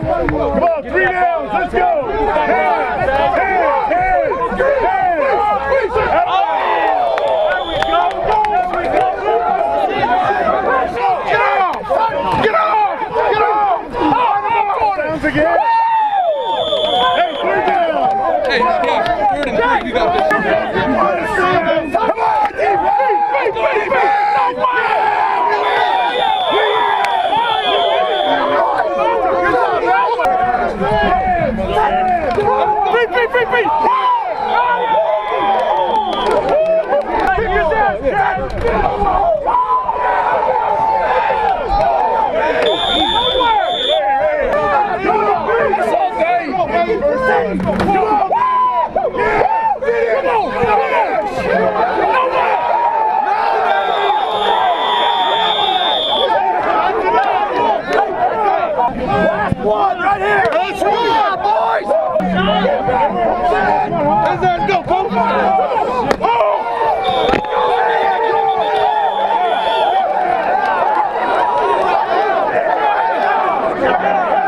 Come on, 3 downs. Let's go. Hands. Get off! Downs again. Hey, 3 down. Hey, yeah, 3rd and 3. You got this. Come on, one right here. Let's go, boys. Let's go, folks. Oh!